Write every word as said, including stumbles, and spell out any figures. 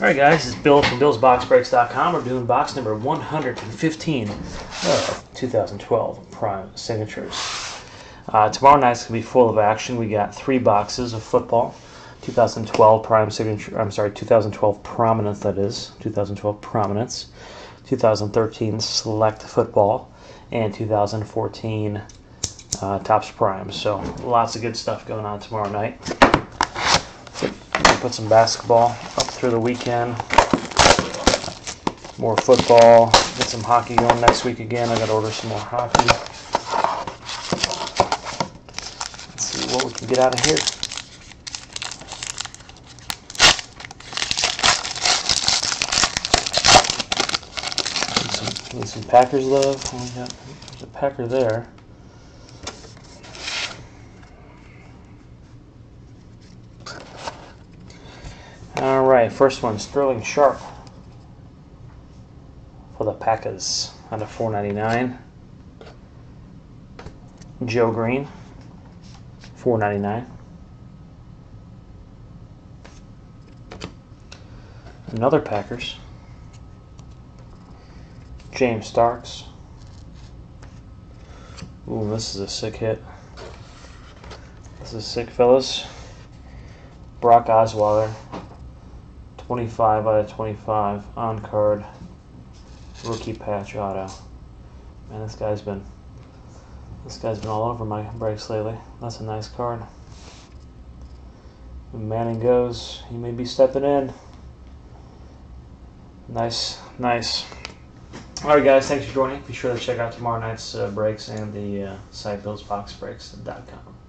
Alright guys, this is Bill from Bills Box Breaks dot com. We're doing box number one hundred fifteen of two thousand twelve Prime Signatures. Uh, tomorrow night's going to be full of action. We got three boxes of football. two thousand twelve Prime Signature, I'm sorry, two thousand twelve Prominence, that is. two thousand twelve Prominence. two thousand thirteen Select Football. And two thousand fourteen uh, Topps Prime. So lots of good stuff going on tomorrow night. Put some basketball up through the weekend. More football. Get some hockey going next week again. I got to order some more hockey. Let's see what we can get out of here. Need some, need some Packers love. Oh, we got, there's a Packer there. All right, first one, Sterling Sharp for the Packers out of four ninety-nine. Joe Green, four ninety-nine. Another Packers, James Starks. Ooh, this is a sick hit. This is sick, fellas. Brock Osweiler. twenty-five out of twenty-five on card rookie patch auto. Man, this guy's been this guy's been all over my breaks lately. That's a nice card. When Manning goes, he may be stepping in. Nice, nice. All right, guys, thanks for joining. Be sure to check out tomorrow night's uh, breaks and the uh, site Bills Box Breaks dot com.